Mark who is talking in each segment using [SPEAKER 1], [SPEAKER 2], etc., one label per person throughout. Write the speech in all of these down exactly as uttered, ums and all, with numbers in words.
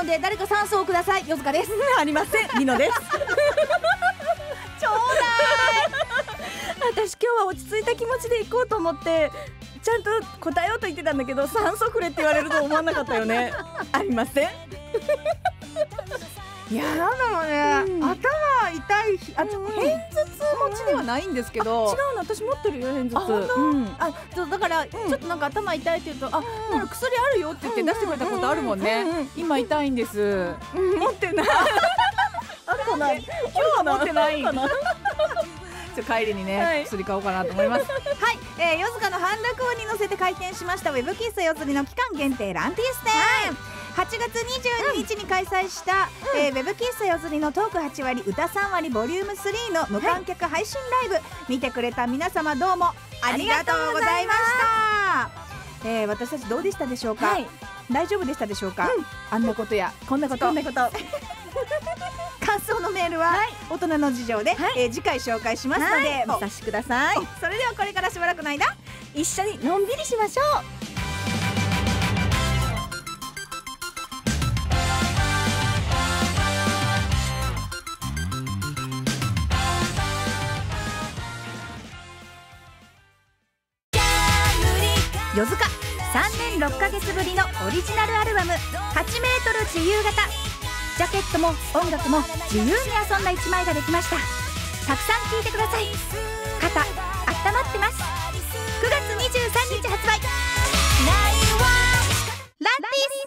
[SPEAKER 1] で誰か酸素をください。よずかです。
[SPEAKER 2] ありません、りのです。
[SPEAKER 1] ちょう
[SPEAKER 2] 私今日は落ち着いた気持ちで行こうと思ってちゃんと答えようと言ってたんだけど、酸素くれって言われると思わなかったよね。ありません。
[SPEAKER 1] いやなんだろうね、
[SPEAKER 2] うん、
[SPEAKER 1] 頭痛い日、あ、ちょ、
[SPEAKER 2] うん、
[SPEAKER 1] 片頭痛持ちではないんですけど、
[SPEAKER 2] 違うの、私持ってるよ、片頭痛。
[SPEAKER 1] あ、本当、
[SPEAKER 2] うん、
[SPEAKER 1] あ、そうだから、うん、ちょっとなんか頭痛いって言うと、あ、うん、薬あるよって言って出してくれたことあるもんね。今痛いんです。
[SPEAKER 2] うん、持ってない。あるかな。今日
[SPEAKER 1] は持ってない
[SPEAKER 2] かな。
[SPEAKER 1] ちょ帰りにね、はい、薬買おうかなと思います。はい、えー、よずかの半楽王に乗せて開店しましたウェブ喫茶よずりの期間限定ランティス展。はい、はちがつにじゅうににちに開催した、うん、えー、ウェブ喫茶よずりのトークはちわり歌さんわりボリュームスリーの無観客配信ライブ、はい、見てくれた皆様どうもありがとうございました。えー、私たちどうでしたでしょうか。はい、大丈夫でしたでしょうか。うん、あんなことやこんなことこんなこと感想のメールは、はい、大人の事情で、はい、えー、次回紹介しますので、はい、お察しください。それではこれからしばらくの間一緒にのんびりしましょう。よずかさんねんろっかげつぶりのオリジナルアルバムはちメートル自由形、ジャケットも音楽も自由に遊んだ一枚ができました。たくさん聴いてください。肩温まってます。くがつにじゅうさんにち発売、ランティス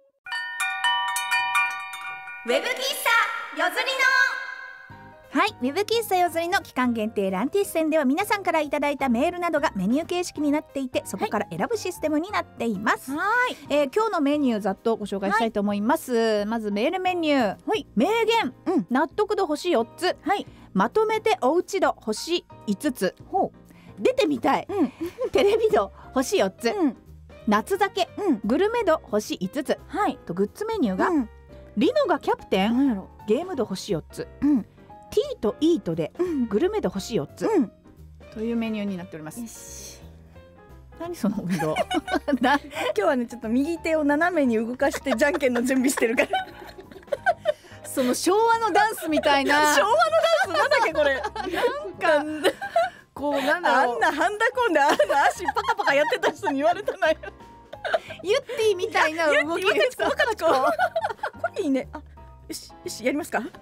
[SPEAKER 1] ウェブ喫茶よずりのはい、ウェブ喫茶よずりの期間限定ランティス展では皆さんからいただいたメールなどがメニュー形式になっていて、そこから選ぶシステムになっています。はい、えー、今日のメニューざっとご紹介したいと思います。はい、まずメールメニュー、はい、名言、うん、納得度星よっつ、はい、まとめておうち度星いつつ、ほう、出てみたい、うん、テレビ度星よっつ、うん、夏酒、うん、グルメ度星いつつ、はい、とグッズメニューが、うん、リノがキャプテン、ゲーム度星よっつ、うん、T と E とで、うん、グルメ度星よっつ、うん、というメニューになっております。よし、何その運動今
[SPEAKER 2] 日はね、ちょっと右手を斜めに動かしてじゃんけんの準備してるから
[SPEAKER 1] その昭和のダンスみたいな
[SPEAKER 2] 昭和のダンスなんだっけこれ
[SPEAKER 1] なんかこうなんだろう、
[SPEAKER 2] あんなハンダコンであんな足パカパカやってた人に言われたなよ
[SPEAKER 1] ユッティみたいな動きでさ、
[SPEAKER 2] これいいね。あ、よしよし、やりますか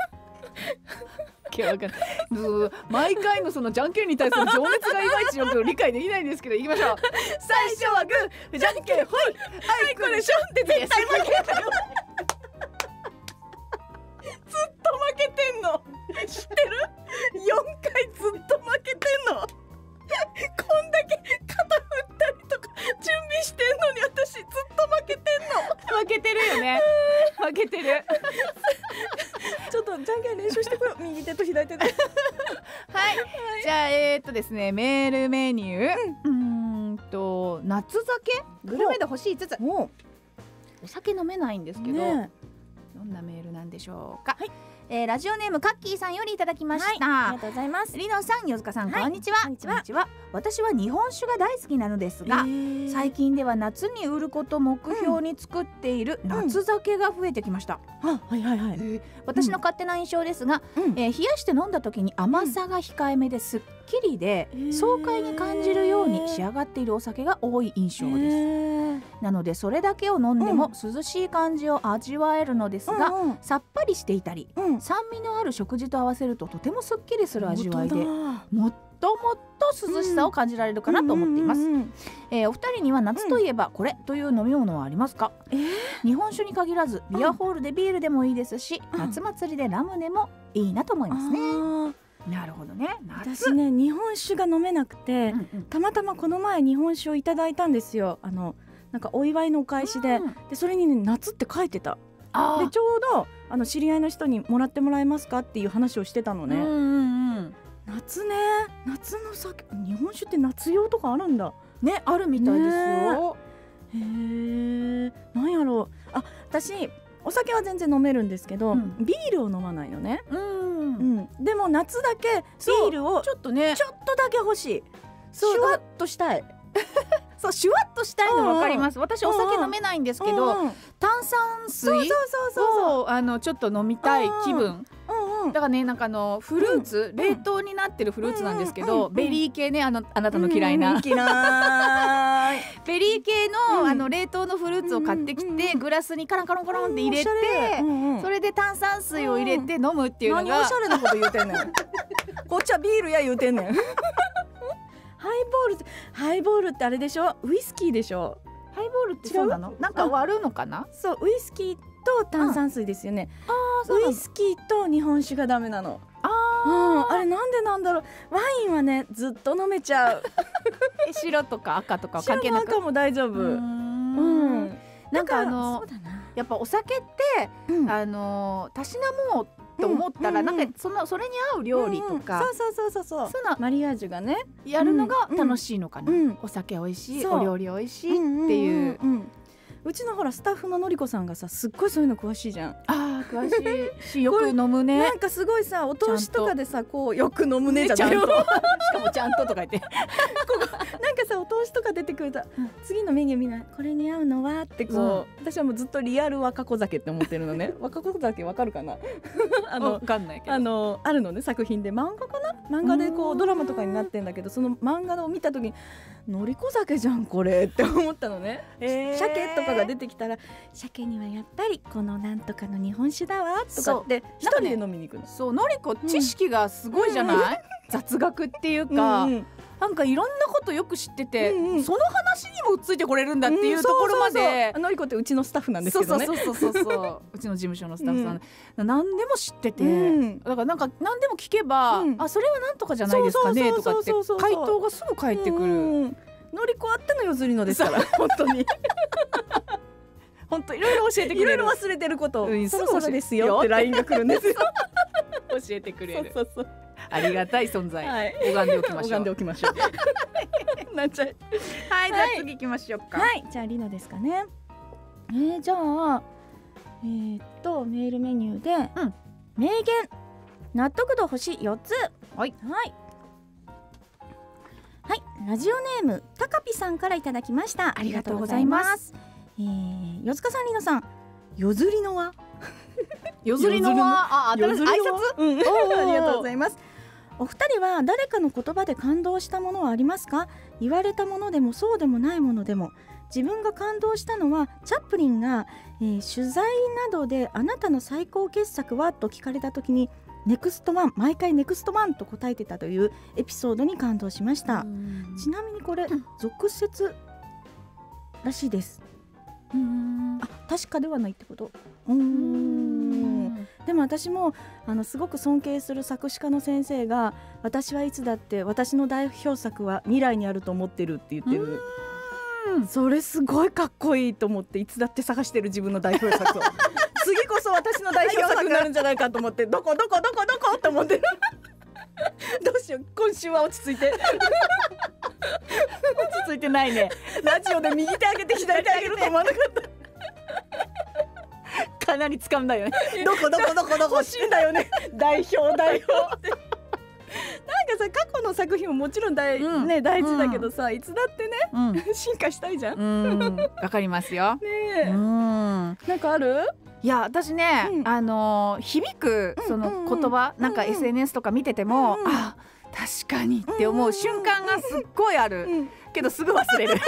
[SPEAKER 1] 毎回のそのじゃんけんに対する情熱がいまいちよく理解できないんですけど、いきましょう。
[SPEAKER 2] 最初はグー、じゃんけんほい、あいこでしょって絶対負けたよずっと負けてんの知ってる？よんかいずっと負けてんのこんだけ肩振ったりとか準備してんのに私ずっと負けてんの。
[SPEAKER 1] 負けてるよね負けてる
[SPEAKER 2] ちょっとじゃんけん練習してこよう。右手と左手ではい、
[SPEAKER 1] はい、じゃあえー、っとですね、メールメニュー、うん、うーんと夏酒グルメで星いつつ、お酒飲めないんですけど、ね、どんなメールなんでしょうか。はい、えー、ラジオネームカッキーさんよりいただきました。はい、
[SPEAKER 2] ありがとうございます。
[SPEAKER 1] リノさん、よずかさん、
[SPEAKER 2] はい、
[SPEAKER 1] こんにちは。
[SPEAKER 2] こんにちは。
[SPEAKER 1] ちは私は日本酒が大好きなのですが、最近では夏に売ることを目標に作っている夏酒が増えてきました。
[SPEAKER 2] うん、はいはいはい、えー、
[SPEAKER 1] 私の勝手な印象ですが、うん、えー、冷やして飲んだ時に甘さが控えめですっきりで、うん、爽快に感じるように仕上がっているお酒が多い印象です。えー、なのでそれだけを飲んでも涼しい感じを味わえるのですが、うんうん、さっぱりしていたり、うん、酸味のある食事と合わせるととてもすっきりする味わいで、もっともっと涼しさを感じられるかなと思っています。えー、お二人には夏といえばこれという飲み物はありますか？えー、日本酒に限らずビアホールでビールでもいいですし、うん、夏祭りでラムネもいいなと思いますね。なるほどね。
[SPEAKER 2] 私ね、日本酒が飲めなくて、うんうん、たまたまこの前日本酒をいただいたんですよ。あのなんかお祝いのお返しで、うん、でそれにね夏って書いてた。でちょうどあの知り合いの人にもらってもらえますかっていう話をしてたのね。うんうんうん、夏ね、夏の酒、日本酒って夏用とかあるんだ
[SPEAKER 1] ね。あるみたいですよ。
[SPEAKER 2] へえ、なんやろう。あ、私お酒は全然飲めるんですけど、うん、ビールを飲まないのね。うん、うん、でも夏だけビールをちょっとね、ちょっとだけ欲しい。シュワッとしたい
[SPEAKER 1] そうシュワッとしたいの分かります。私お酒飲めないんですけど、炭酸水をあのちょっと飲みたい気分だからね、なんかあのフルーツ、冷凍になってるフルーツなんですけど、ベリー系ね、あのあなたの嫌いなベリー系のあの冷凍のフルーツを買ってきて、グラスにカランカロンカロンって入れて、それで炭酸水を入れて飲むっていうのが、
[SPEAKER 2] 何おしゃれなこと言うてんねんこっちはビールや言うてんねんハイボールハイボールってあれでしょ、ウイスキーでしょ。
[SPEAKER 1] ハイボールってそうなの？なんか割るのかな？
[SPEAKER 2] そう、ウイスキーと炭酸水ですよね。あ、ウイスキーと日本酒がダメなの。あ、うん、あれなんでなんだろう。ワインはねずっと飲めちゃう
[SPEAKER 1] え、白とか赤とか関係なく？
[SPEAKER 2] 白も赤も大丈夫。うん、
[SPEAKER 1] なんかあのやっぱお酒って、うん、あのたしなもうと思ったら、うんうん、なんかそのそれに合う料理とか、
[SPEAKER 2] うんうん、そうそうそうそうそう、マリアージュがね
[SPEAKER 1] やるのが楽しいのかな、うんうん、お酒美味しい、お料理美味しいっていう、うんうんうんうん、
[SPEAKER 2] うちのほらスタッフののりこさんがさ、すっごいそういうの詳しいじゃん。
[SPEAKER 1] あー詳しいし、よく飲むね。
[SPEAKER 2] なんかすごいさ、お通しとかでさ、こうよく飲むねじゃないとしか
[SPEAKER 1] もちゃんととか言ってこ
[SPEAKER 2] こなんかさ、お通しとか出てくると、うん、次のメニューみんなこれに合うのはってこう、うん、私はもうずっとリアル若子酒って思ってるのね若子酒わかるかなあの、
[SPEAKER 1] 分かんないけど、
[SPEAKER 2] あのあるのね、作品で漫画かな、漫画でこうドラマとかになってんだけど、その漫画を見た時にのりこ酒じゃんこれって思ったのね、えー、鮭とかが出てきたら、鮭にはやっぱりこのなんとかの日本酒だわとかって一人で飲みに行くの。
[SPEAKER 1] そう、のりこ知識がすごいじゃない、うん、雑学っていうか、うんうん、なんかいろんなことよく知ってて、うんうん、その話にもついてこれるんだっていうところまで、うん、そうそうそう、
[SPEAKER 2] のりこってうちのスタッフなんですけどね、
[SPEAKER 1] そうそうそうそうそううちの事務所のスタッフさん、うん、何でも知ってて、うん、だからなんか何でも聞けば、うん、あ、それはなんとかじゃないですかねとかって回答がすぐ返ってくる、うんうん、
[SPEAKER 2] のりこあっての夜釣りのですから本当に
[SPEAKER 1] 本当いろいろ教えてくれる、いろいろ
[SPEAKER 2] 忘れてることを、うん、そろそろですよって ライン が来るんですよ
[SPEAKER 1] 教えてくれる、
[SPEAKER 2] そうそうそう、
[SPEAKER 1] ありがたい存在、はい、拝んでおきましょう
[SPEAKER 2] 拝んでおきましょうなっちゃう。
[SPEAKER 1] はい、じゃあ次行きましょうか。
[SPEAKER 2] はい、じゃあリナですかね。えー、じゃあえー、っとメールメニューで、うん、名言納得度星よっつ、
[SPEAKER 1] はい
[SPEAKER 2] はいはい、ラジオネームたかぴさんからいただきました。
[SPEAKER 1] ありがとうございます。
[SPEAKER 2] えー、よつかさん、りなさん、夜釣りのは
[SPEAKER 1] 夜釣りのは、あ、新しい挨拶、
[SPEAKER 2] うん、ありがとうございます。お二人は誰かの言葉で感動したものはありますか？言われたものでもそうでもないものでも。自分が感動したのはチャップリンが、えー、取材などであなたの最高傑作はと聞かれた時にネクストワン、毎回ネクストワンと答えてたというエピソードに感動しました。ちなみにこれ、うん、俗説らしいです。うーん、あ、確かではないってこと。うーん、でも私もあのすごく尊敬する作詞家の先生が、私はいつだって私の代表作は未来にあると思ってるって言ってる。それすごいかっこいいと思って、いつだって探してる自分の代表作を次こそ私の代表作になるんじゃないかと思ってどこどこどこどこって思ってるどうしよう、今週は落ち着いて落ち着いてないね。ラジオで右手上げて左手上げると思わなかった
[SPEAKER 1] かなり掴んだよね
[SPEAKER 2] どこどこどこどこ欲しいんだよね代表代表なんかさ、過去の作品ももちろん大、うんね、大事だけどさ、うん、いつだってね、うん、進化したいじゃん。
[SPEAKER 1] うん、わかりますよ。ね
[SPEAKER 2] え、うん、なんかある？
[SPEAKER 1] いや、私ね、うん、あのー、響くその言葉、うんうん、なんか エスエヌエス とか見てても、うんうん、あ、確かにって思う瞬間がすっごいある、うん、けどすぐ忘れる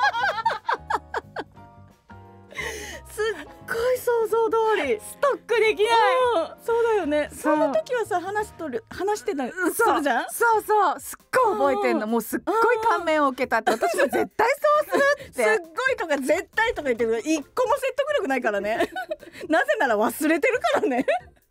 [SPEAKER 2] すっごい想像通り
[SPEAKER 1] ストックできない。
[SPEAKER 2] そうだよね。その時はさ、話しとる話してたりするじゃん。
[SPEAKER 1] そうそう、すっごい覚えてんの。もうすっごい感銘を受けたって、私も絶対そうするって
[SPEAKER 2] すっごいとか絶対とか言ってるけど、一個も説得力ないからねなぜなら忘れてるからね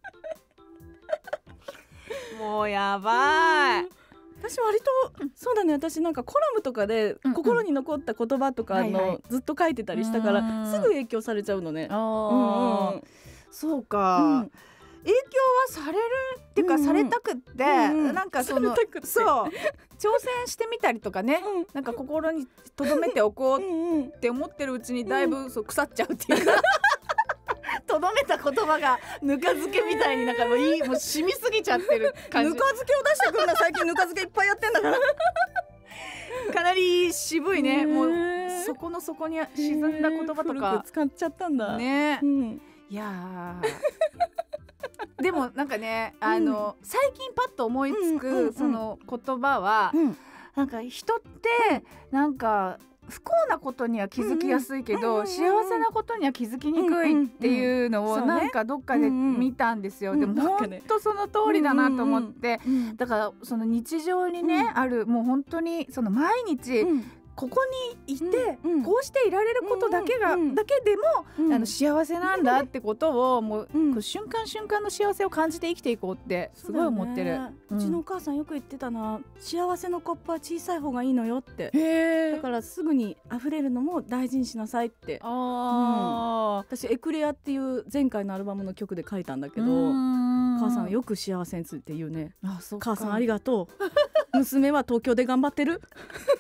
[SPEAKER 1] もうやばい、うん、
[SPEAKER 2] 私割とそうだね。私なんかコラムとかで心に残った言葉とかのずっと書いてたりしたから、すぐ影響されちゃうのね。あ、うんうん、
[SPEAKER 1] そうか、うん、影響はされるっていうか、うんうん、されたくって、うんうん、なんかそのそう挑戦してみたりとかね、うん、なんか心に留めておこうって思ってるうちにだいぶそう腐っちゃうっていうかとどめた言葉がぬか漬けみたいになんかもういい、もう染みすぎちゃってる感じ。
[SPEAKER 2] ぬか漬けを出してくるんだ最近ぬか漬けいっぱいやってんだから
[SPEAKER 1] かなり渋いね。もうそこの底に沈んだ言葉とか
[SPEAKER 2] 使っちゃったんだ
[SPEAKER 1] ね、
[SPEAKER 2] うん、
[SPEAKER 1] いやでもなんかね、あの、うん、最近パッと思いつく、うんうんうん、その言葉は、うん、なんか人ってなんか不幸なことには気づきやすいけど、うんうん、幸せなことには気づきにくいっていうのをなんかどっかで見たんですよ、うんうん、でも本当その通りだなと思って、うんうんうん、だからその日常にね、うん、あるもう本当にその毎日、うん、ここにいて、うん、こうしていられることだけが、うん、だけでも、うん、あの幸せなんだってことをもう、うん、こう瞬間瞬間の幸せを感じて生きていこうってすごい思ってる、う、ね、
[SPEAKER 2] うん、うちのお母さんよく言ってたな、幸せのコップは小さい方がいいのよって。
[SPEAKER 1] へー、
[SPEAKER 2] だからすぐに溢れるのも大事にしなさいって。
[SPEAKER 1] あ、うん、
[SPEAKER 2] 私エクレアっていう前回のアルバムの曲で書いたんだけど、母さんはよく幸せについて言うね。
[SPEAKER 1] あ、そっか、
[SPEAKER 2] 母さんありがとう娘は東京で頑張ってる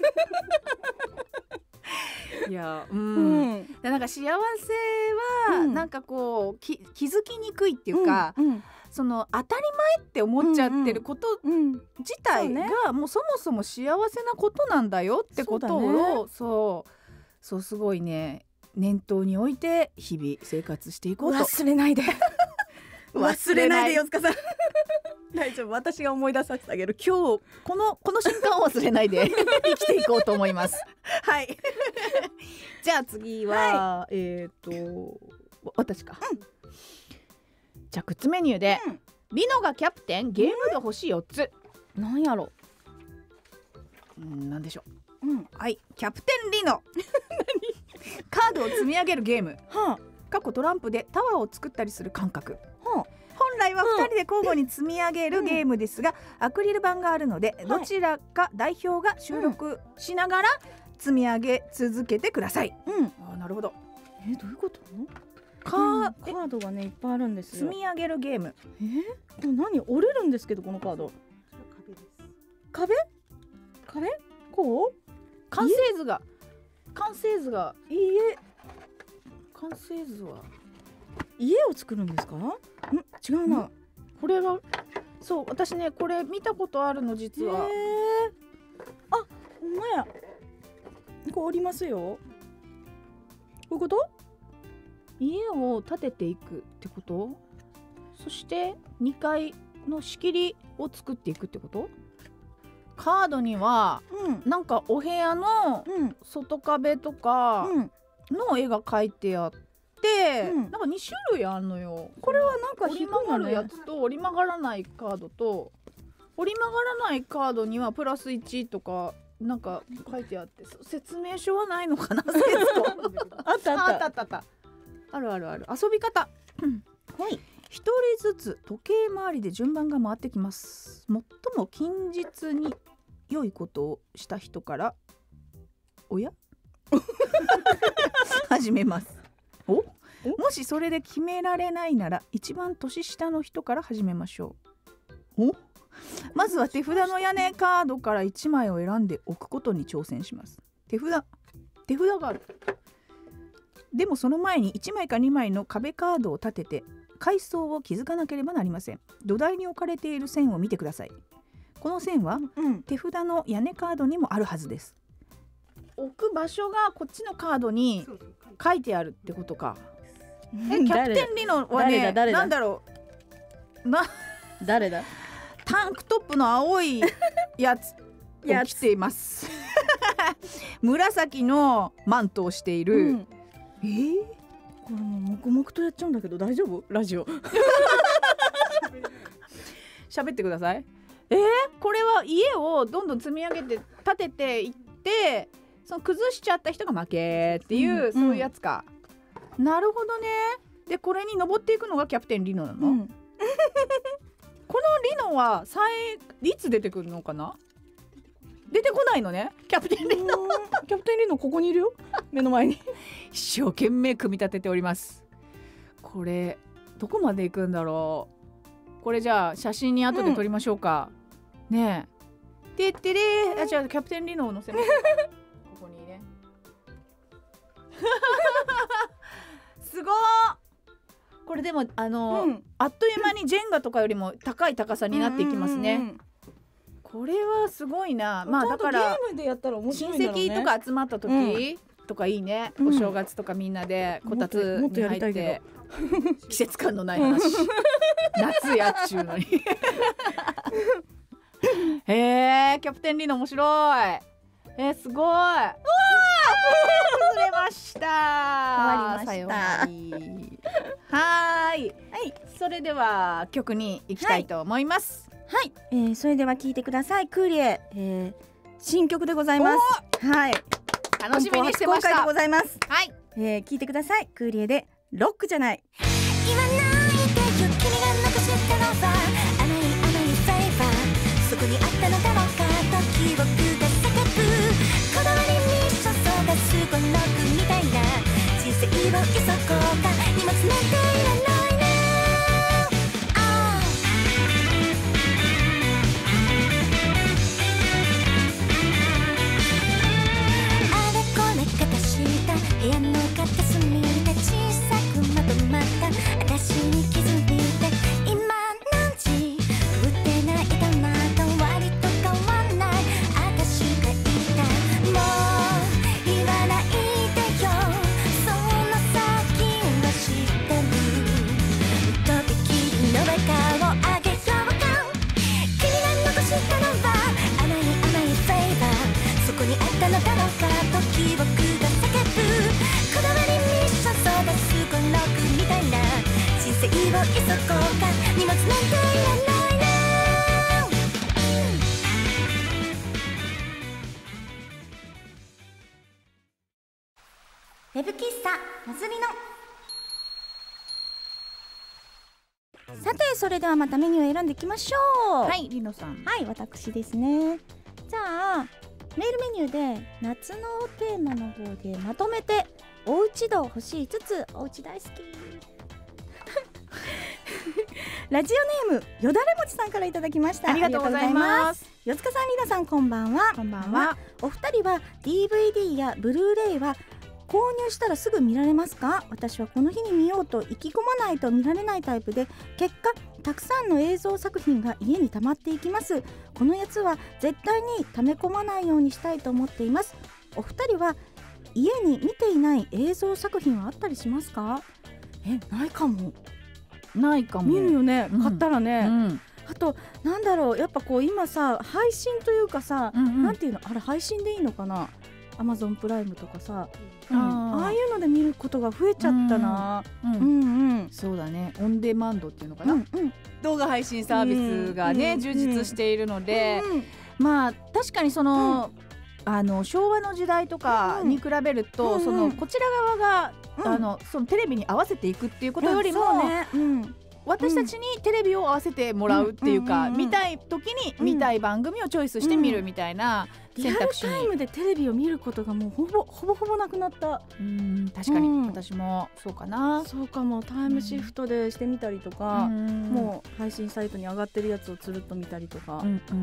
[SPEAKER 1] いや、うんうん、でなんか幸せはなんかこうき気づきにくいっていうか、うんうん、その当たり前って思っちゃってること自体がもうそもそも幸せなことなんだよってことを、そうだね、そうそうすごいね念頭に置いて日々生活していこうと。
[SPEAKER 2] 忘れないで忘れないでよ塚さん大丈夫、私が思い出させてあげる。
[SPEAKER 1] 今日このこの瞬間を忘れないで生きていこうと思いますはいじゃあ次は、はい、えっ、ー、と私か、うん、じゃあグッズメニューで、うん、リノがキャプテンゲーム度星よっつ、
[SPEAKER 2] うん、なんやろ、
[SPEAKER 1] うん、なんでしょう、
[SPEAKER 2] うん、
[SPEAKER 1] はい、キャプテンリノカードを積み上げるゲーム、はあ、過去トランプでタワーを作ったりする感覚、はあ、本来はふたりで交互に積み上げるゲームですが、うん、アクリル板があるので、どちらか代表が収録しながら積み上げ続けてください、うん、あ、なるほど。
[SPEAKER 2] え、どういうこと
[SPEAKER 1] カ
[SPEAKER 2] ー,、うん、カードがねいっぱいあるんですよ。
[SPEAKER 1] 積み上げるゲーム。
[SPEAKER 2] えー、これ何、折れるんですけどこのカード。壁です。壁壁こう
[SPEAKER 1] 完成図が完成図が
[SPEAKER 2] 家
[SPEAKER 1] 完成図は
[SPEAKER 2] 家を作るんですか？ん違うな、
[SPEAKER 1] これがそう、私ねこれ見たことあるの実は。
[SPEAKER 2] へー、あ、ほんまや、こう折りますよ。こういうこと？
[SPEAKER 1] 家を建てていくってこと？そしてにかいの仕切りを作っていくってこと？カードには、うん、なんかお部屋の外壁とかの絵が描いてあって、うん、なんかに種類あるのよ。
[SPEAKER 2] これはなんか
[SPEAKER 1] 折り曲がるやつと折り曲がらないカードと、折り曲がらないカードにはプラスいちとかなんか書いてあって、説明書はないのかな
[SPEAKER 2] あったあった
[SPEAKER 1] あったあったあるあるある。遊び方、はい、一人ずつ時計回りで順番が回ってきます。最も近日に良いことをした人からおや始めます。おもしそれで決められないなら一番年下の人から始めましょう。おまずは手札の屋根カードからいちまいを選んでおくことに挑戦します。手札手札がある。でもその前にいちまいかにまいの壁カードを立てて階層を築かなければなりません。土台に置かれている線を見てください。この線は、うん、手札の屋根カードにもあるはずです。置く場所がこっちのカードに書いてあるってことか。え、キャプテンリノはね、誰だ誰だなんだろうな
[SPEAKER 2] 誰だ
[SPEAKER 1] タンクトップの青いやつを着ています紫のマントをしている、うん、えー、
[SPEAKER 2] これもう黙々とやっちゃうんだけど大丈夫？ラジオ
[SPEAKER 1] 喋ってください。えー、これは家をどんどん積み上げて建てていって、その崩しちゃった人が負けっていう、うん、そういうやつか、うん、なるほどね。でこれに登っていくのがキャプテンリノなの、うん、このリノはいつ出てくるのかな。出てこないのね、キャプテンリノ
[SPEAKER 2] キャプテンリノここにいるよ目の前に
[SPEAKER 1] 一生懸命組み立てております。これどこまで行くんだろう。これじゃあ写真に後で撮りましょうか、うん、ねえ。てってれー、あ、じゃあキャプテンリノを載せますここにねすごー。これでもあの、うん、あっという間にジェンガとかよりも高い高さになっていきますね、うんうんうん、 これはすごいな。まあだから
[SPEAKER 2] ゲームでやったら面白いんだろうね。
[SPEAKER 1] 親戚とか集まった時、うん、とかいいね、うん、お正月とかみんなでこたつに入って季節感のない話夏やっちゅうのにへえ、キャプテンリノ面白い。えー、すごい。うわ崩れました。
[SPEAKER 2] 終わりました。
[SPEAKER 1] さようなら。はい、はい、それでは曲に行きたいと思います。
[SPEAKER 2] はい、えー、それでは聴いてください。クーリエ、えー、新曲でございます。はい、
[SPEAKER 1] 楽しみにしてました。
[SPEAKER 2] 公開でございます。
[SPEAKER 1] はい、
[SPEAKER 2] えー、聴いてください。クーリエでロックじゃない。
[SPEAKER 3] 言わないでよ、君が残したのは甘い甘いフレーバー、そこにあったのだろうかと記憶が叫ぶ。こだわりに注がすこの句みたいな人生を急ごうか、荷物なんていらないね。あれこれ片した部屋の片隅で小さくまとまった私に気づいて、今何時打ってないかなと割と変わんない私がいた。もう言わないでよ、その先は知ってる。とびきりの笑顔あげようか。君が残したのは甘い甘いフレーバー、そこにあったのだろうかと記憶が叫ぶ。こだわりに注がすこの句みたいな人生を急ごうか、荷物なんていらないね。ウェブ喫茶やずりの。さて、それではまたメニューを選んでいきましょう。
[SPEAKER 1] はい、リノさん。
[SPEAKER 2] はい、私ですね。じゃあメールメニューで夏のテーマの方でまとめておうち度欲しいつつおうち大好きラジオネームよだれもちさんからいただきました。
[SPEAKER 1] ありがとうございます。
[SPEAKER 2] よつかさん、りなさん、こんばんは。
[SPEAKER 1] こんばんは。
[SPEAKER 2] お二人は ディーブイディー やブルーレイは購入したらすぐ見られますか？私はこの日に見ようと意気込まないと見られないタイプで、結果たくさんの映像作品が家に溜まっていきます。このやつは絶対に溜め込まないようにしたいと思っています。お二人は家に見ていない映像作品はあったりしますか？え、ないかも。
[SPEAKER 1] ないかも。
[SPEAKER 2] 見るよね、買ったらね、
[SPEAKER 1] うん、
[SPEAKER 2] あとなんだろう、やっぱこう今さ配信というかさ、
[SPEAKER 1] うんうん、
[SPEAKER 2] なんていうの、あれ配信でいいのかな、アマゾンプライムとかさ、
[SPEAKER 1] うん、
[SPEAKER 2] ああいうので見ることが増えちゃったな、
[SPEAKER 1] うんうんうんうん、そうだね、オンデマンドっていうのかな、うんうん、動画配信サービスがね、うん、充実しているので、うんうん、まあ確かにその、うん、あの昭和の時代とかに比べると、うん、そのこちら側が、うん、あのそのテレビに合わせていくっていうことよりも、ね、うん、私たちにテレビを合わせてもらうっていうか、うん、見たい時に見たい番組をチョイスして見るみたいな選択肢に、
[SPEAKER 2] リアルタイムでテレビを見ることがもうほぼほぼほぼなくなった。
[SPEAKER 1] うん、確かに、うん、私もそうかな。
[SPEAKER 2] そうかも、タイムシフトでしてみたりとか、うん、もう配信サイトに上がってるやつをつるっと見たりとか、うんうんうん、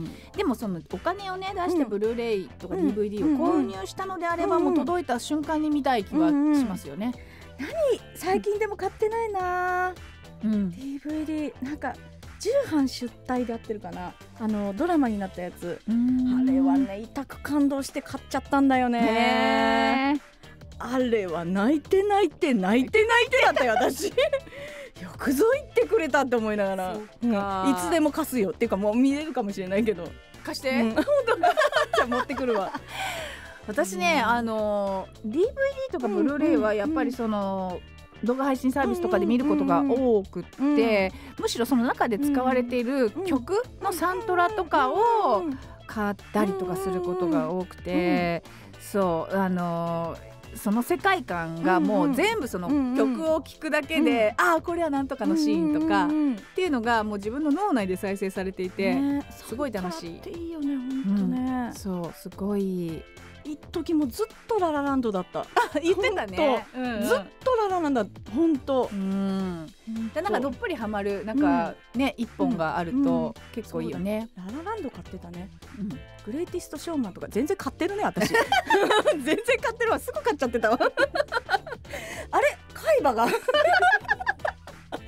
[SPEAKER 2] でもそのお金をね出してブルーレイとか ディーブイディー を購入したのであれば、もう届いた瞬間に見たい気はしますよね。 何、最近でも買ってないな、うん、ディーブイディー なんか重版出題でやってるかな、あのドラマになったやつ、あれはね痛く感動して買っちゃったんだよね。あれは泣いて泣いて泣いて泣いてだったよ私よくぞ言ってくれたって思いながら、うん、いつでも貸すよっていうか、もう見れるかもしれないけど
[SPEAKER 1] 貸して、
[SPEAKER 2] うん、本当じゃあ持ってくるわ
[SPEAKER 1] 私ね、うん、あの ディーブイディー とかブルーレイはやっぱりその、うん、動画配信サービスとかで見ることが多くって、うんうん、むしろその中で使われている曲のサントラとかを買ったりとかすることが多くて、そうあのその世界観がもう全部その曲を聴くだけで、うんうん、ああこれはなんとかのシーンとかっていうのがもう自分の脳内で再生されていて、ね、すごい楽しい。
[SPEAKER 2] っていいよね、本当ね、
[SPEAKER 1] うん、そうすごい。
[SPEAKER 2] 一時もずっとララランドだった。
[SPEAKER 1] 言ってたね、
[SPEAKER 2] うんうん、ずっとララランドだ、本当、うん、
[SPEAKER 1] でなんかどっぷりハマるなんか、うん、ね一本があると結構いいよね、
[SPEAKER 2] うんうん、ララランド買ってたね、うん、グレイティストショーマンとか全然買ってるね私全然買ってるわ、すぐ買っちゃってたわあれ海馬が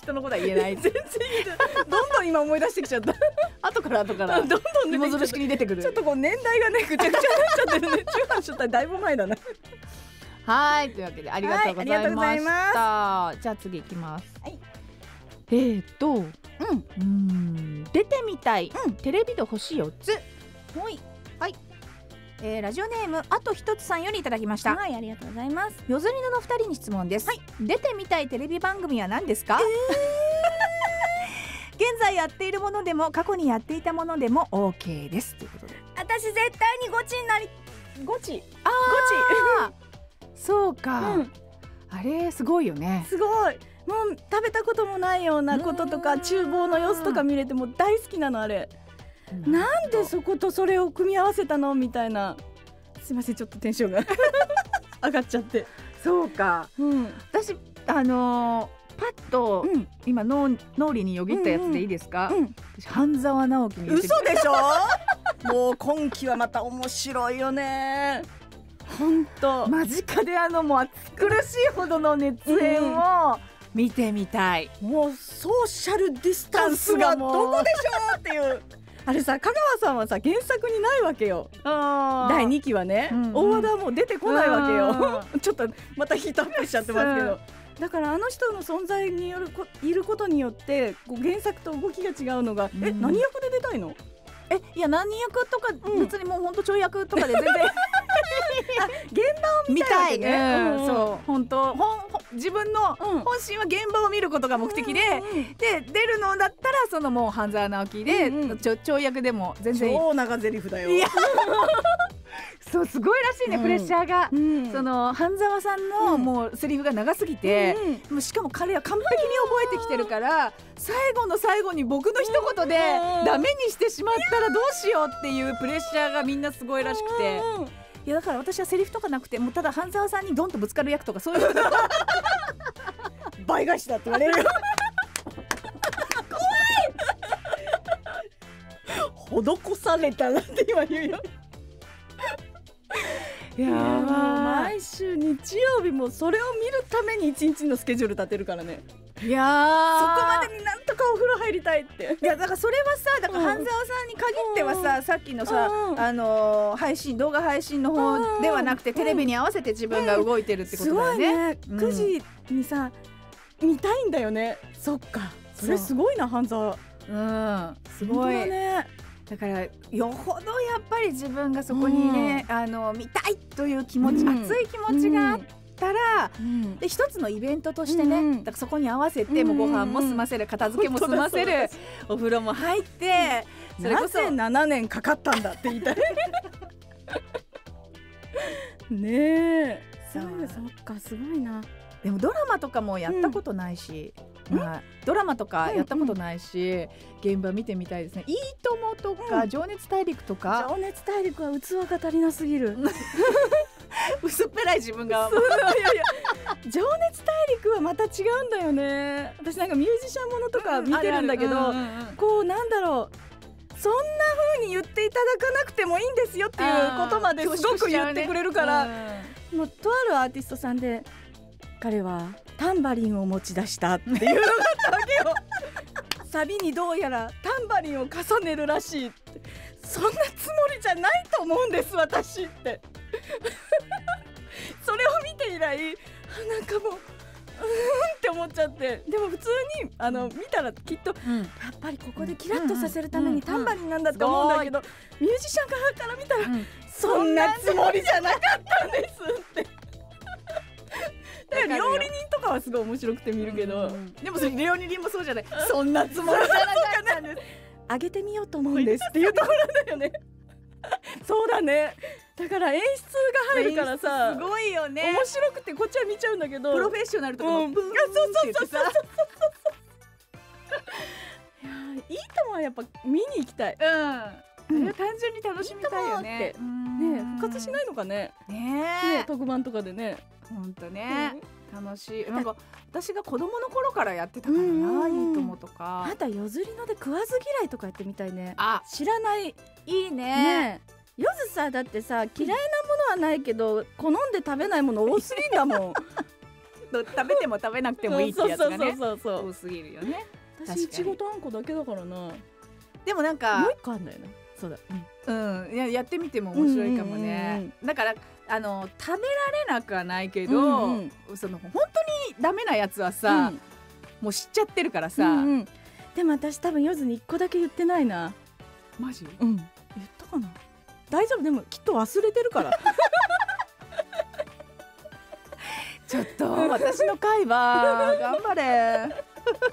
[SPEAKER 1] 人のことは言えない
[SPEAKER 2] 全然言えないどんどん今思い出してきちゃった
[SPEAKER 1] 後から後から
[SPEAKER 2] どんどん出てきちゃった
[SPEAKER 1] 芋づる式に出てくる。
[SPEAKER 2] ちょっとこう年代がねぐちゃぐちゃになっちゃってるね中半しとったらだいぶ前だな
[SPEAKER 1] はい、というわけでありがとうございました。
[SPEAKER 2] はい、ありがとうございま
[SPEAKER 1] じゃあ次いきます。
[SPEAKER 2] はい、
[SPEAKER 1] えーと、うん、
[SPEAKER 2] う
[SPEAKER 1] ーん出てみたい、
[SPEAKER 2] うん、
[SPEAKER 1] テレビで星よっつ。
[SPEAKER 2] はい、
[SPEAKER 1] はい、えー、ラジオネームあとひとつさんよりいただきました。
[SPEAKER 2] はい、ありがとうございます。
[SPEAKER 1] よずりののふたりに質問です、はい、出てみたいテレビ番組は何ですか？えー、現在やっているものでも過去にやっていたものでも オーケー ですということで。
[SPEAKER 2] 私絶対にゴチになりゴチ
[SPEAKER 1] あゴチそうか、
[SPEAKER 2] うん、
[SPEAKER 1] あれすごいよね。
[SPEAKER 2] すごい、もう食べたこともないようなこととか厨房の様子とか見れても大好きなのあれ。なんでそことそれを組み合わせたのみたいな。すいませんちょっとテンションが上がっちゃって。
[SPEAKER 1] そうか、うん、私あのー、パッと、うん、今脳脳裏によぎったやつでいいですか？うんうん、私半沢直樹に言って
[SPEAKER 2] 嘘でしょもう今期はまた面白いよね。本当
[SPEAKER 1] 間近であのもう暑苦しいほどの熱演を見てみたい、
[SPEAKER 2] うん、もうソーシャルディスタンスがどこでしょうっていうあれさ香川さんはさ原作にないわけよ。だいにきはね、うんうん、大和田はもう出てこないわけよちょっとまたヒートアップしちゃってますけどだからあの人の存在によるこいることによってこう原作と動きが違うのが、うん、え何役で出たいの？
[SPEAKER 1] えいや何役とか、うん、別にもう本当ちょい役とかで全然
[SPEAKER 2] 現場を見たいわけね。
[SPEAKER 1] うんうん、そう本当本自分の本心は現場を見ることが目的で、うんうん、で出るのだったらそのもう半沢直樹で、うんうん、ちょちょい役でも全然いい。
[SPEAKER 2] 超長台詞だよ。
[SPEAKER 1] いやそうすごいらしいね、うん、プレッシャーが、うん、その半沢さんのもうセリフが長すぎて、うんうん、もうしかも彼は完璧に覚えてきてるから最後の最後に僕の一言でダメにしてしまったらどうしようっていうプレッシャーがみんなすごいらしくて、いやだから私はセリフとかなくてもうただ半沢さんにドンとぶつかる役とかそういう
[SPEAKER 2] 倍返しだって言われるよ怖い施されたなって今言うよいやー毎週日曜日もそれを見るために一日のスケジュール立てるからね。
[SPEAKER 1] いや
[SPEAKER 2] そこまでになんとかお風呂入りたいって。
[SPEAKER 1] いやだからそれはさだから半沢さんに限ってはさ、うん、さっきのさ、うん、あのー、配信動画配信の方ではなくて、うん、テレビに合わせて自分が動いてるってことだよね。
[SPEAKER 2] うん、すごいね、くじにさ見たいんだよね。そっかそれすごいな半沢。
[SPEAKER 1] うんすごいだね。だからよほどやっぱり自分がそこにね、うん、あの見たいという気持ち、うん、熱い気持ちがあったら、うん、で一つのイベントとしてね、うん、だからそこに合わせて、うん、もうご飯も済ませる片付けも済ませるお風呂も入って、
[SPEAKER 2] それこそなぜななねんかかったんだって言いたいねえそうそっかすごいな。
[SPEAKER 1] でもドラマとかもやったことないし、うんまあ、ドラマとかやったことないし、うんうん、現場見てみたいですね。いいともとか、うん、情熱大陸とか。
[SPEAKER 2] 情熱大陸は器が足りなすぎる
[SPEAKER 1] 薄っぺらい自分が
[SPEAKER 2] いやいや情熱大陸はまた違うんだよね。私なんかミュージシャンものとか見てるんだけど、うんうんうん、こうなんだろうそんな風に言っていただかなくてもいいんですよっていうことまですごく言ってくれるから、ねうん、もうとあるアーティストさんで彼はタンバリンを持ち出したっていうのがあったわけよサビにどうやらタンバリンを重ねるらしいって。そんなつもりじゃないと思うんです私ってそれを見て以来なんかもううーんって思っちゃって。でも普通にあの見たらきっと、うん、やっぱりここでキラッとさせるためにタンバリンなんだと思うんだけど、ミュージシャン側から見たら、うん、そんなつもりじゃなかったんですってだから料理人とかはすごい面白くて見るけど、うん、
[SPEAKER 1] でもそれ料理人もそうじゃないそんなつもりじゃなかったんです
[SPEAKER 2] 上げてみようと思うんですっていうところだよねそうだね。だから演出が入るからさ
[SPEAKER 1] すごいよね。
[SPEAKER 2] 面白くてこっちは見ちゃうんだけど
[SPEAKER 1] プロフェッショナルとかもプン
[SPEAKER 2] って言ってさいやいいともはやっぱ見に行きたい。
[SPEAKER 1] うん、うん、単純に楽しみたいよね。
[SPEAKER 2] ねえ復活しないのかね。
[SPEAKER 1] ねえ
[SPEAKER 2] 特番とかでね。
[SPEAKER 1] ほんとね、うん、楽しい。なんか私が子供の頃からやってたからな、いいともとか。
[SPEAKER 2] あとは夜釣りので食わず嫌いとかやってみたいね。
[SPEAKER 1] あ
[SPEAKER 2] 知らない。
[SPEAKER 1] いいね。
[SPEAKER 2] ね夜ずさだってさ嫌いなものはないけど好んで食べないもの多すぎんだもん
[SPEAKER 1] と食べても食べなくてもいいってやつがね
[SPEAKER 2] そうそうそうそう
[SPEAKER 1] 多すぎるよね。
[SPEAKER 2] 私いちごとあんこだけだからな。
[SPEAKER 1] でもなんか
[SPEAKER 2] もう一個あんだよね。そうだ、
[SPEAKER 1] うん、うん、や, やってみても面白いかもね、うんうんうん、だからあの食べられなくはないけど、うんうん、その本当にダメなやつはさ、うん、もう知っちゃってるからさ、うんうん、
[SPEAKER 2] でも私多分夜にいっこだけ言ってないな。
[SPEAKER 1] マジ？
[SPEAKER 2] うん、言ったかな。大丈夫、でもきっと忘れてるから
[SPEAKER 1] ちょっと私の回は頑張れ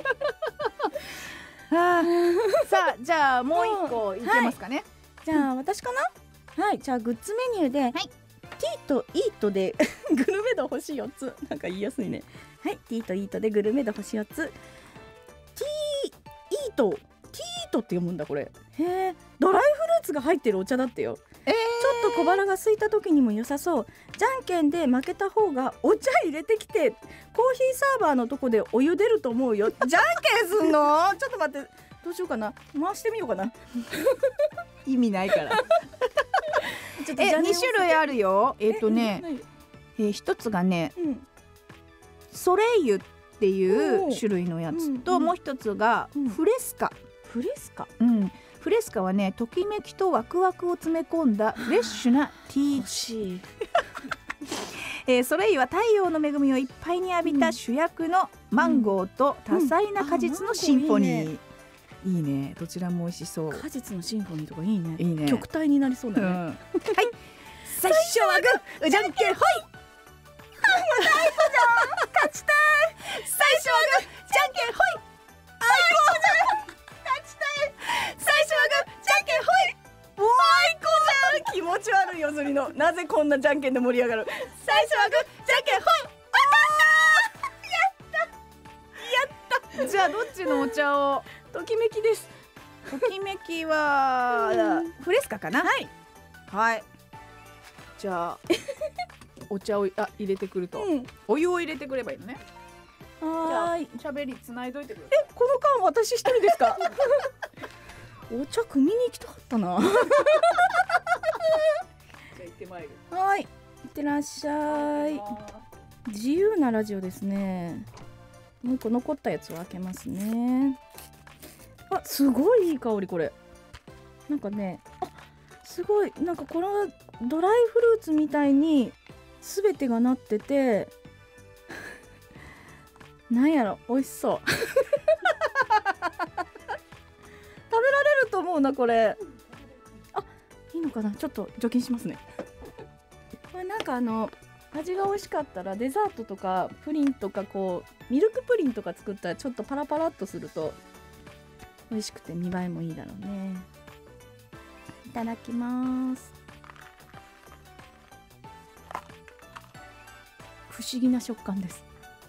[SPEAKER 1] はあ、さあじゃあもう一個いけますかね、はい、
[SPEAKER 2] じゃあ私かな。はい、じゃあグッズメニューで、はい、T と イートでグルメ度星よっつ、なんか言いやすいね。はい、T と イートでグルメ度星よっつ。 T イート T イートって読むんだこれ。へえ、ドライフルーツが入ってるお茶だってよ。えー、ちょっと小腹が空いた時にも良さそう。じゃんけんで負けた方がお茶入れてきてコーヒーサーバーのとこでお湯出ると思うよ。じゃんけんすんのちょっと待って、どうしようかな、回してみようかな
[SPEAKER 1] 意味ないからちょっとえに種類あるよ。えっ、ー、とねえー、一つがね、うん、ソレイユっていう種類のやつと、うんうん、もう一つがフレスカ、
[SPEAKER 2] うん、フレスカ、
[SPEAKER 1] うん、フレスカはね、ときめきとワクワクを詰め込んだフレッシュなティー欲しいえー、ソレイユは太陽の恵みをいっぱいに浴びた主役のマンゴーと多彩な果実のシンフォニー、うんうん、いいね、どちらも美味しそう。
[SPEAKER 2] 果実のシンフォニーとかいいね、
[SPEAKER 1] いいね、
[SPEAKER 2] 極体になりそうだね、うん、はい
[SPEAKER 1] 最初はグー、じゃんけんほい勝ちたい。最初はグー、じゃんけんほい、あいこじゃん、勝ちたい。最初はグー、じゃんけんほい、
[SPEAKER 2] もうあいこじゃん。気持ち悪いよ、そりの。なぜこんなじゃんけんで盛り上がる。
[SPEAKER 1] 最初はグー、じゃんけんほい、当たった。やったやった。じゃあどっちのお茶を。
[SPEAKER 2] ときめきです。
[SPEAKER 1] ときめきはフレスカかな。
[SPEAKER 2] はい
[SPEAKER 1] はい、じゃあお茶をあ入れてくると、うん、お湯を入れてくればいいのね。
[SPEAKER 2] はーい、
[SPEAKER 1] じゃあ喋りつないどいてくれ。
[SPEAKER 2] え、この間私一人ですかお茶汲みに行きたかったなじゃあ
[SPEAKER 1] 行ってまいる。
[SPEAKER 2] はい、いってらっしゃい。自由なラジオですね。もう一個残ったやつを開けますね。あ、すごいいい香り。これなんかね、あ、すごい、なんかこのドライフルーツみたいに全てがなっててなんやろ、美味しそう食べられると思うなこれ。あ、いいのかな、ちょっと除菌しますねこれなんかあの味が美味しかったらデザートとかプリンとか、こうミルクプリンとか作ったらちょっとパラパラっとすると美味しくて見栄えもいいだろうね。いただきます。不思議な食感です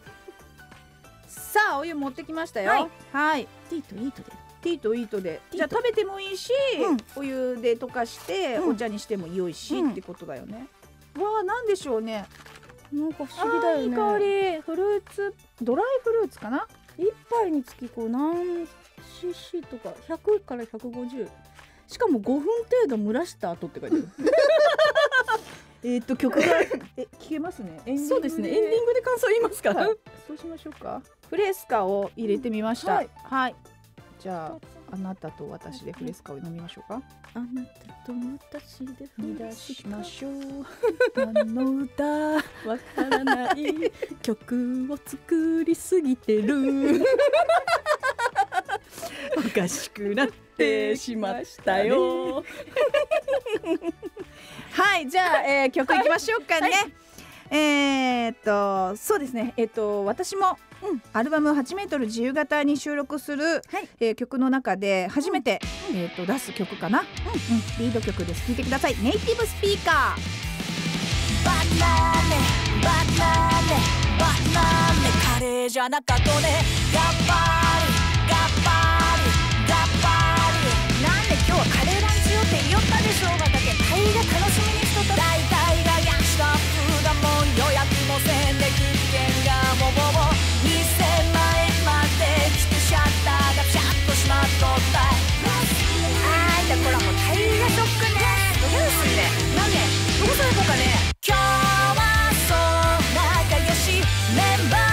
[SPEAKER 1] さあお湯持ってきましたよ。
[SPEAKER 2] はい、
[SPEAKER 1] はい、
[SPEAKER 2] ティーとイートで
[SPEAKER 1] ティーとイートで、じゃあ食べてもいいし、うん、お湯で溶かしてお茶にしても良いし、うん、ってことだよね。わあ、なんでしょうね。
[SPEAKER 2] なんか不思議だよね。
[SPEAKER 1] いい香り。フルーツ、ドライフルーツかな。
[SPEAKER 2] 一杯につきこう何 シーシー とかひゃくからひゃくごじゅう、しかもごふん程度蒸らした後って書いてあるえっと曲がえ聞けますね。 そうですね、エンディングで感想言いますか、はい、
[SPEAKER 1] そうしましょうか。フレスカを入れてみました、うん、はい、はい、じゃああなたと私でフレスカを飲みましょうか。
[SPEAKER 2] あなたと私で
[SPEAKER 1] 踏み出しましょうあの歌わからない曲を作りすぎてるおかしくなってしましたよはい、じゃあ、えー、曲いきましょうかね、はい、えー、っとそうですね、えー、っと私も、うん、アルバムはちメートル自由形に収録する、はい、えー、曲の中で初めて、うん、えー、っと出す曲かな、うんうん、リード曲です。聴いてください。ネイティブスピーカー。
[SPEAKER 3] バッナーネバッナーネバッナーネカレーじゃなかとね、ガッパーリガッパーリガッパーリ、なんで今日はカレーランチ予定言ったでしょうが、だけタイが楽しみにしとった。大体がヤンスタッフだもん、予約もせんで物件がもぼぼ店前まで来てシャッターがピシャッと閉まっとった。あーいだ、こらもうタイがショックね。どげですんね。なんねどこさ行こうかね。今日はそう仲良しメンバー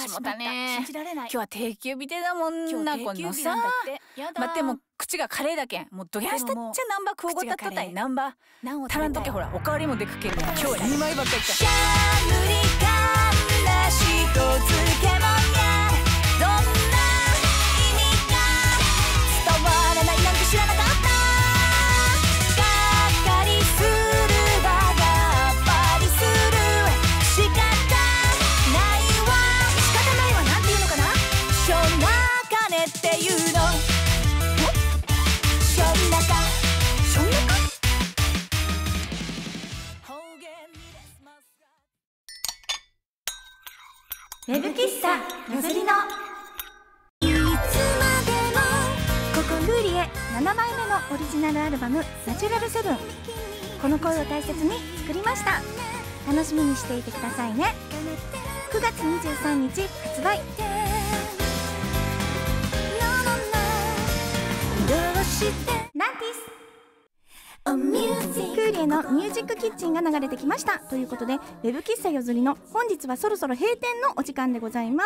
[SPEAKER 1] しもたね。
[SPEAKER 2] 信じられない。
[SPEAKER 1] 今日は定休日でだもんな、このさ。待ってもう口がカレーだけん、もうどぎゃしたっちゃナンバ食うごたっとったいナンバ足らんとけほらおかわりもでくける。今日はにまいばっかりか。
[SPEAKER 3] しゃぶりかんなしと漬物やどんな意味か伝わらないなんて知らなかった。がっかりするわがっぱりする仕方ないわ仕方ないわなんていうのかな。しょんなかねっていうの。しょんなかしょんなか
[SPEAKER 1] ウェブ喫茶よずりの
[SPEAKER 3] いつまでもここ
[SPEAKER 2] クーリエななまいめのオリジナルアルバムナチュラルセブン。この声を大切に作りました。楽しみにしていてくださいね。くがつにじゅうさんにち発売。ランティスクーリエのミュージックキッチンが流れてきましたということで、ウェブ喫茶よずりの本日はそろそろ閉店のお時間でございます。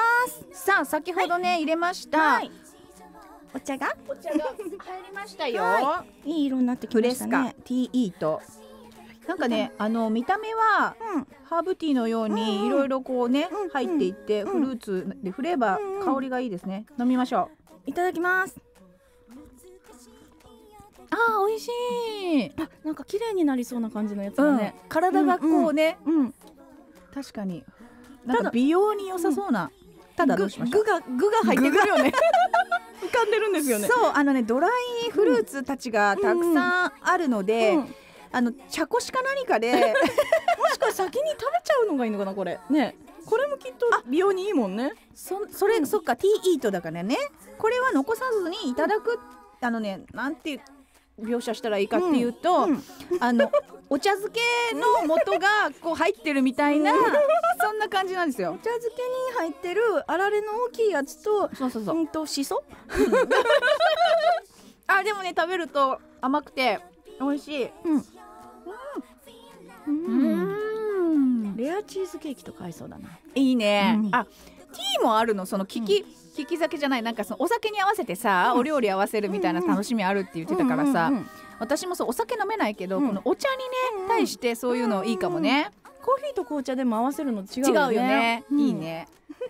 [SPEAKER 1] さあ先ほどね、はい、入れました、はい、
[SPEAKER 2] お茶が
[SPEAKER 1] お茶が入りましたよ、
[SPEAKER 2] はい、いい色になってきましたね。
[SPEAKER 1] フレスカティーイートなんかね、あの見た目は、うん、ハーブティーのようにいろいろこうね、うん、入っていって、うん、フルーツでフレーバー、うん、香りがいいですね。飲みましょ
[SPEAKER 2] う。いただきます。
[SPEAKER 1] あー美味しい。
[SPEAKER 2] あ、なんか綺麗になりそうな感じのやつだね、
[SPEAKER 1] うん、体がこうね、
[SPEAKER 2] うんうん、
[SPEAKER 1] 確かになんか美容に良さそうな、うん、ただどうしましょう。
[SPEAKER 2] 具が具が入ってくるよね浮かんでるんですよね。
[SPEAKER 1] そうあのねドライフルーツたちがたくさんあるので、うんうん、あの茶こしか何かで
[SPEAKER 2] もしか先に食べちゃうのがいいのかなこれね。これもきっと美容にいいもんね。
[SPEAKER 1] そ, それ、うん、そっかティーイートだからね。これは残さずにいただく、うん、あのねなんて描写したらいいかっていうと、うんうん、あのお茶漬けの素がこう入ってるみたいなそんな感じなんですよ。
[SPEAKER 2] お茶漬けに入ってるあられの大きいやつと、
[SPEAKER 1] そうそうそう、
[SPEAKER 2] うんとしそ
[SPEAKER 1] あでもね食べると甘くて美味しい。うん、
[SPEAKER 2] うん、うんレアチーズケーキとか合いそうだな。
[SPEAKER 1] いいね、うん、あティーもあるの。その利き、うん利き酒じゃない、なんかそのお酒に合わせてさ、うん、お料理合わせるみたいな楽しみあるって言ってたからさ、うんうんうん、私もそうお酒飲めないけど、うん、このお茶にね、うん、対してそういうのいいかもね、
[SPEAKER 2] うんうん、コーヒーと紅茶でも合わせるの違うよね。
[SPEAKER 1] 違うよね、うん、いいね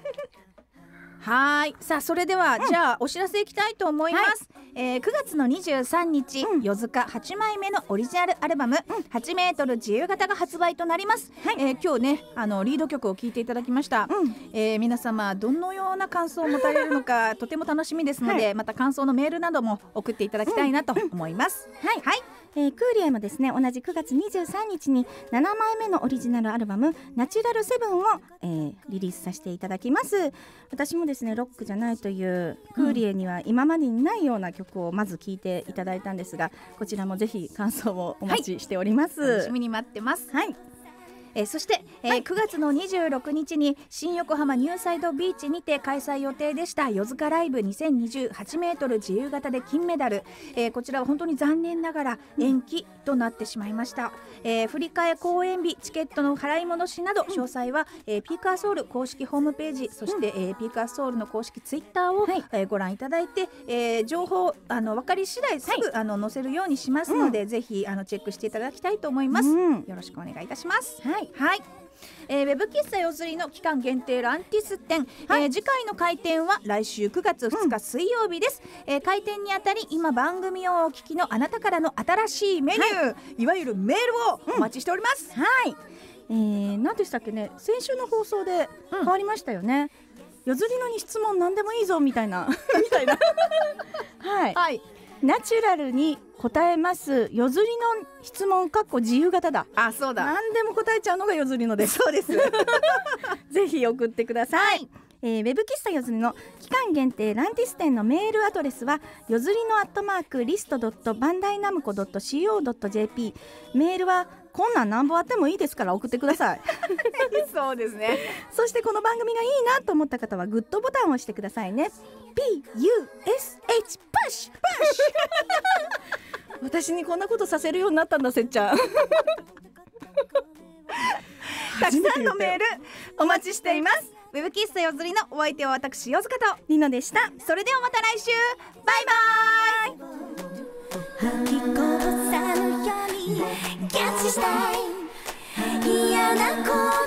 [SPEAKER 1] はい。さあそれでは、うん、じゃあお知らせいきたいと思います、はいえー、くがつのにじゅうさんにち、うん、よづかはちまいめのオリジナルアルバム、うん、はちメートル自由形が発売となります、はいえー、今日ねあのリード曲を聴いていただきました、うんえー、皆様どのような感想を持たれるのかとても楽しみですので、はい、また感想のメールなども送っていただきたいなと思います、
[SPEAKER 2] うん、はい、はいえー、クーリエもですね同じくがつにじゅうさんにちにななまいめのオリジナルアルバムナチュラルセブンを、えー、リリースさせていただきます。私もですねロックじゃないというクーリエには今までにないような曲をまず聴いていただいたんですが、こちらもぜひ感想をお待ちしております、はい、
[SPEAKER 1] 楽しみに待ってます。
[SPEAKER 2] はい
[SPEAKER 1] えー、そして、えーはい、くがつのにじゅうろくにちに新横浜ニューサイドビーチにて開催予定でしたよづかライブにせんにじゅうはちメートル自由形で金メダル、えー、こちらは本当に残念ながら延期となってしまいました、えー、振り替え公演日チケットの払い戻しなど詳細は、えー、ピーカーソウル公式ホームページそして、うんえー、ピーカーソウルの公式ツイッターを、はいえー、ご覧いただいて、えー、情報あの分かり次第すぐ、はい、あの載せるようにしますので、うん、ぜひあのチェックしていただきたいと思います、うん、よろしくお願いいたします。
[SPEAKER 2] はい
[SPEAKER 1] はいえー、ウェブ喫茶よずりの期間限定ランティス展、はいえー、次回の開店は来週くがつふつか水曜日です、うんえー、開店にあたり今番組をお聞きのあなたからの新しいメニュー、はい、いわゆるメールをお待ちしております、
[SPEAKER 2] うん、はいえー、何でしたっけね先週の放送で変わりましたよね、うん、よずりのに質問何でもいいぞみたいなみたいなはい、はいナチュラルに答えますよずりの質問かっこ自由形だ。
[SPEAKER 1] あ、そうだ。
[SPEAKER 2] 何でも答えちゃうのがよずりのです。
[SPEAKER 1] そうです。
[SPEAKER 2] ぜひ送ってください。はいえー、ウェブ喫茶よずりの期間限定ランティス店のメールアドレスはよずりのアットマークリストドットバンダイナムコドットシーオードットジェーピー メールはこんなん何本あってもいいですから送ってください。
[SPEAKER 1] そうですね。
[SPEAKER 2] そしてこの番組がいいなと思った方はグッドボタンを押してくださいね。 ピーユーエスエイチ プッシュプッシュ私にこんなことさせるようになったんだせっちゃん
[SPEAKER 1] たくさんのメールお待ちしています。 ウェブ喫茶よずりのお相手は私よずかと
[SPEAKER 2] りのでした。
[SPEAKER 1] それではまた来週、バイバーイ。
[SPEAKER 3] 吹きこぼさぬようにキャッチしたい嫌な声